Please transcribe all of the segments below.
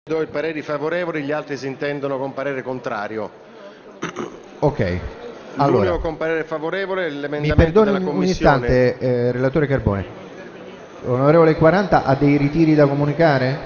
Do i pareri favorevoli, gli altri si intendono con parere contrario. Ok. Allora, l'unico con parere favorevole è mi l'emendamento perdoni della un Commissione. istante, relatore Carbone. Onorevole 40, ha dei ritiri da comunicare?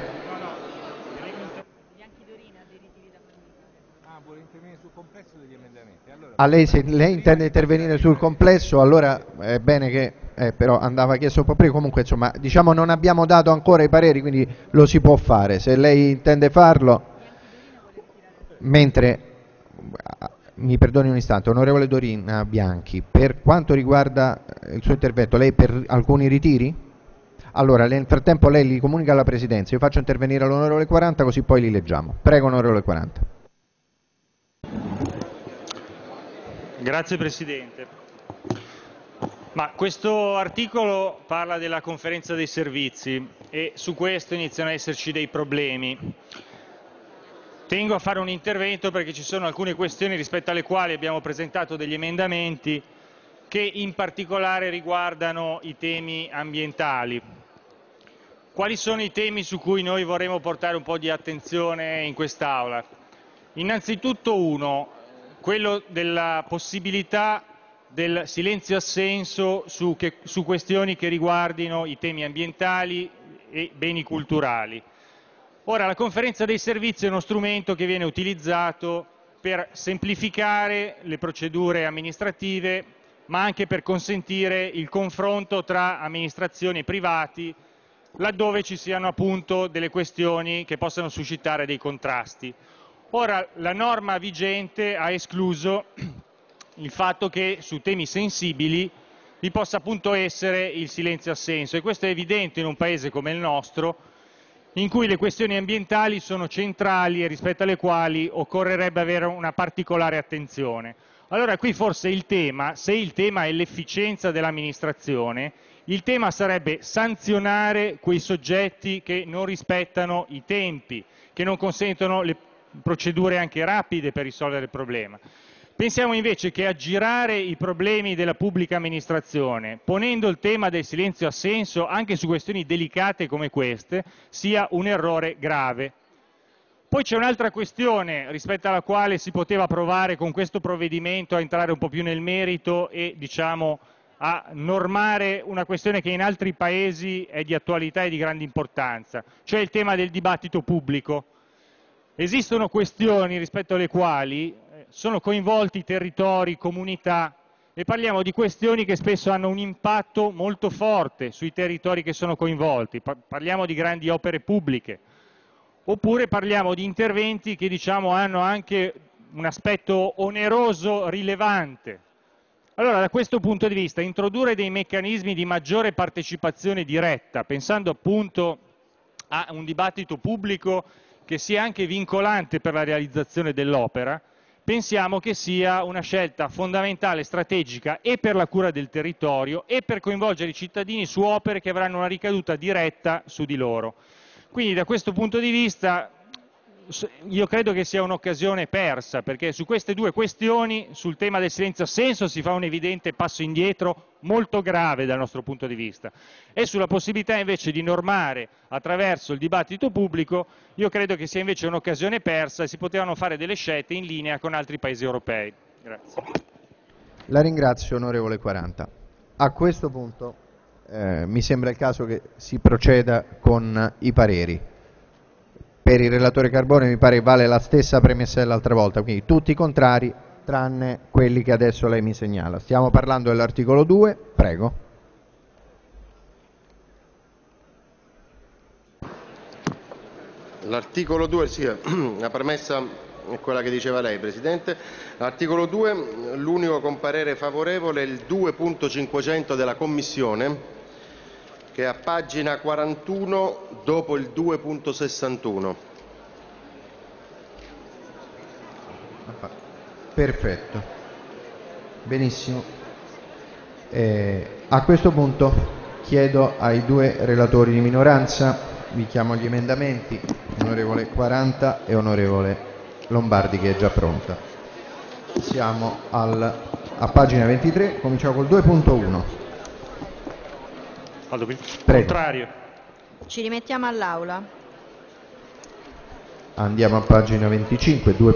Vuole intervenire sul complesso degli emendamenti. Allora, A lei, se lei intende intervenire sul complesso, allora è bene che però andava chiesto un po' prima. Comunque, insomma, diciamo non abbiamo dato ancora i pareri, quindi lo si può fare. Se lei intende farlo, mentre mi perdoni un istante, onorevole Dorina Bianchi, per quanto riguarda il suo intervento, lei per alcuni ritiri? Allora, nel frattempo lei li comunica alla Presidenza, io faccio intervenire l'onorevole 40 così poi li leggiamo. Prego, onorevole 40. Grazie Presidente. Ma questo articolo parla della conferenza dei servizi e su questo iniziano ad esserci dei problemi. Tengo a fare un intervento perché ci sono alcune questioni rispetto alle quali abbiamo presentato degli emendamenti che in particolare riguardano i temi ambientali. Quali sono i temi su cui noi vorremmo portare un po' di attenzione in quest'Aula? Innanzitutto uno, quello della possibilità del silenzio-assenso su questioni che riguardino i temi ambientali e beni culturali. Ora, la conferenza dei servizi è uno strumento che viene utilizzato per semplificare le procedure amministrative, ma anche per consentire il confronto tra amministrazioni e privati, laddove ci siano appunto delle questioni che possano suscitare dei contrasti. Ora, la norma vigente ha escluso il fatto che su temi sensibili vi possa appunto essere il silenzio-assenso, e questo è evidente in un paese come il nostro, in cui le questioni ambientali sono centrali e rispetto alle quali occorrerebbe avere una particolare attenzione. Allora qui forse il tema, se il tema è l'efficienza dell'amministrazione, il tema sarebbe sanzionare quei soggetti che non rispettano i tempi, che non consentono le procedure anche rapide per risolvere il problema. Pensiamo invece che aggirare i problemi della pubblica amministrazione, ponendo il tema del silenzio-assenso anche su questioni delicate come queste, sia un errore grave. Poi c'è un'altra questione rispetto alla quale si poteva provare con questo provvedimento a entrare un po' più nel merito e, diciamo, a normare una questione che in altri paesi è di attualità e di grande importanza, cioè il tema del dibattito pubblico. Esistono questioni rispetto alle quali sono coinvolti territori, comunità, e parliamo di questioni che spesso hanno un impatto molto forte sui territori che sono coinvolti. Parliamo di grandi opere pubbliche, oppure parliamo di interventi che diciamo hanno anche un aspetto oneroso rilevante. Allora, da questo punto di vista, introdurre dei meccanismi di maggiore partecipazione diretta, pensando appunto a un dibattito pubblico che sia anche vincolante per la realizzazione dell'opera, pensiamo che sia una scelta fondamentale, strategica, e per la cura del territorio e per coinvolgere i cittadini su opere che avranno una ricaduta diretta su di loro. Quindi da questo punto di vista io credo che sia un'occasione persa, perché su queste due questioni, sul tema del silenzio-assenso, si fa un evidente passo indietro molto grave dal nostro punto di vista, e sulla possibilità invece di normare attraverso il dibattito pubblico io credo che sia invece un'occasione persa e si potevano fare delle scelte in linea con altri paesi europei. Grazie. La ringrazio, onorevole 40. A questo punto mi sembra il caso che si proceda con i pareri. Per il relatore Carbone mi pare vale la stessa premessa dell'altra volta, quindi tutti contrari tranne quelli che adesso lei mi segnala. Stiamo parlando dell'articolo 2, prego. L'articolo 2, sì, la premessa è quella che diceva lei, Presidente. L'articolo 2, l'unico con parere favorevole è il 2.500 della Commissione, che è a pagina 41 dopo il 2.61. Perfetto. Benissimo. A questo punto chiedo ai due relatori di minoranza, vi chiamo gli emendamenti, onorevole 40 e onorevole Lombardi, che è già pronta. Siamo a pagina 23, cominciamo col 2.1. Contrario. Ci rimettiamo all'Aula. Andiamo a pagina 25,